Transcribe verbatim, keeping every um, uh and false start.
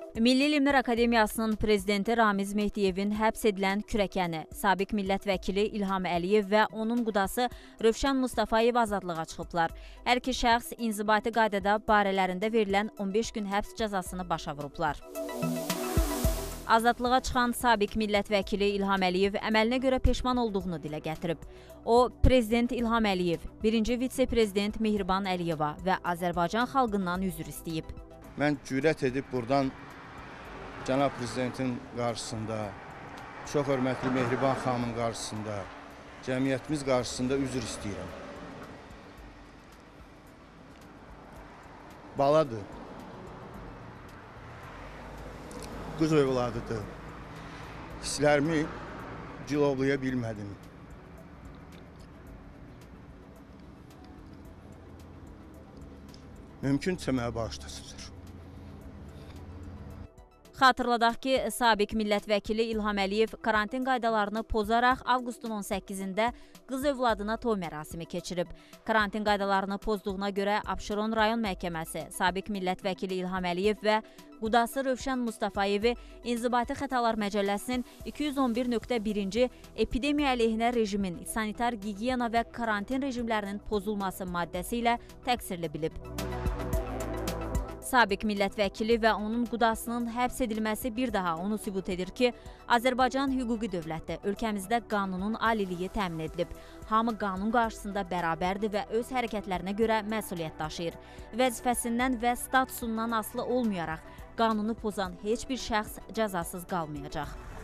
Milli Elmlər Akademiyasının prezidenti Ramiz Mehdiyevin həbs edilən kürəkəni, sabiq millət vəkili İlham Əliyev və onun qudası Rövşən Mustafayev azadlığa çıxıblar. Hər iki şəxs inzibati qaydada barələrində verilən on beş gün həbs cəzasını başa vurublar. Azadlığa çıxan sabiq millət vəkili İlham Əliyev əməlinə görə peşman olduğunu dilə gətirib. O, Prezident İlham Əliyev, birinci vitse-prezident Mehriban Əliyeva və Azərbaycan xalqından üzr istəyib. Mən cürət edib buradan Cənab Prezidentin qarşısında, çox hörmətli Mehriban xanımın qarşısında, cəmiyyətimiz qarşısında üzr istəyirəm. Baladır, qız övladıdır. Hisslərimi cilovlaya bilmədim. Mümkünsə mənə bağışlasınlar. Xatırladaq ki, sabiq millət vəkili İlham Əliyev karantin qaydalarını pozaraq avqustun on səkkizində qız övladına toy mərasimi keçirib. Karantin qaydalarını pozduğuna görə Abşeron rayon məhkəməsi sabiq millət vəkili İlham Əliyev və qudası Rövşən Mustafayevi İnzibati Xətalar Məcəlləsinin iki yüz on bir nöqtə birinci epidemiya əleyhinə rejimin, sanitar gigiyena və karantin rejimlərinin pozulması maddəsi ilə təqsirli bilib. Sabiq millət vəkili və onun qudasının həbs edilməsi bir daha onu sübut edir ki, Azərbaycan hüquqi dövlətdə ölkəmizdə qanunun aliliyi təmin edilib. Hamı qanun qarşısında bərabərdir və öz hərəkətlərinə görə məsuliyyət daşıyır. Vəzifəsindən və statusundan asılı olmayaraq qanunu pozan heç bir şəxs cəzasız qalmayacaq.